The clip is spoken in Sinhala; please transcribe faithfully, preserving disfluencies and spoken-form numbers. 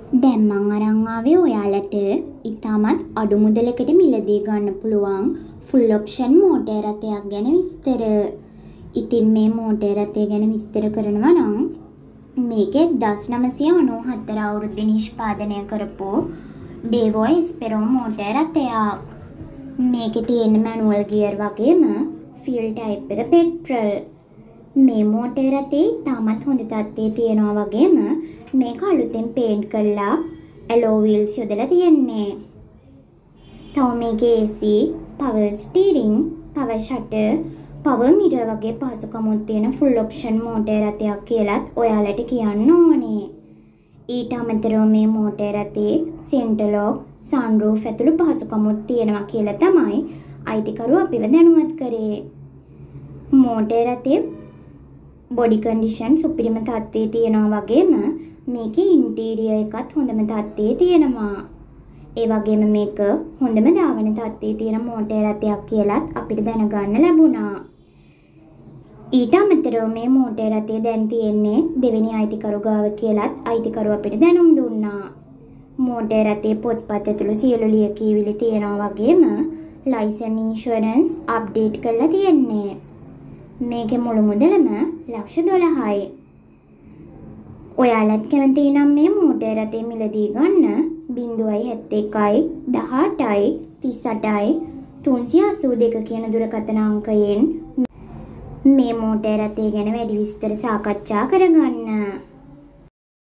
දැන් මං අරන් ආවේ ඔයාලට ඉතාමත් අඩු මුදලකට මිලදී ගන්න පුළුවන් ෆුල් ඔප්ෂන් මෝටර් රථයක් ගැන විස්තර. ඉතින් මේ මෝටර් රථය ගැන විස්තර කරනවා නම් මේක එක්දාස් නවසිය අනූ හතර අවුරුද්දේ නිෂ්පාදනය කරපු ඩේවෝ එස්පෙරෝ මෝටර් රථයක්. මේකේ තියෙන මැනුවල් ගියර් වගේම ෆියල් ටයිප් එක පෙට්‍රල්. මේ මෝටර් රථේ තාමත් හොඳ තත්ත්වයේ තියෙනවා වගේම මේක අලුතෙන් පේන්ට් කරලා ඇලෝ වීල්ස් යොදලා තියෙන්නේ. තව මේකේ A C, power steering, power shutter, power mirror වගේ පහසුකමුත් තියෙන ෆුල් ඔප්ෂන් මෝටර් රථයක් කියලාත් ඔයාලට කියන්න ඕනේ. ඊට අමතරව මේ මෝටර් රථේ සෙන්ටර් ලොක්, සන්රූෆ් ඇතුළු පහසුකමුත් තියෙනවා කියලා තමයි අයිතිකරුවෝ අපිව දැනුවත් කරේ. මෝටර් රථේ බොඩි කන්ඩිෂන් සුපිරිම තත්ත්වයේ තියෙනවා වගේම මේකේ ඉන්ටීරියර් එකත් හොඳම තත්ත්වයේ තියෙනවා. ඒ වගේම මේක හොඳම ධාවන තත්ත්වයේ තියෙන මෝටර් රථයක් කියලාත් අපිට දැනගන්න ලැබුණා. ඊට අමතරව මේ මෝටර් රථය දැන් තියෙන්නේ දෙවෙනි අයිතිකරු ගාව කියලාත් අයිතිකරු අපිට දැනුම් දුන්නා. මෝටර් රථයේ පොත්පත් ඇතුළු සියලු ලියකියවිලි තියෙනවා වගේම ලයිසන් ඉන්ෂුරන්ස් අප්ඩේට් කරලා තියෙන්නේ. මේකේ මුළු මුදලම ලක්ෂ දොළහයි. ඔයාලත් කැමති නම් මේ මෝටර් රථය මිලදී ගන්න ज़ीरो एकයි දහඅටයි තිස් අටයි තුන්සිය අසූ දෙක කියන දුරකථන අංකයෙන් මේ මෝටර් රථය ගැන වැඩි විස්තර සාකච්ඡා කරගන්න.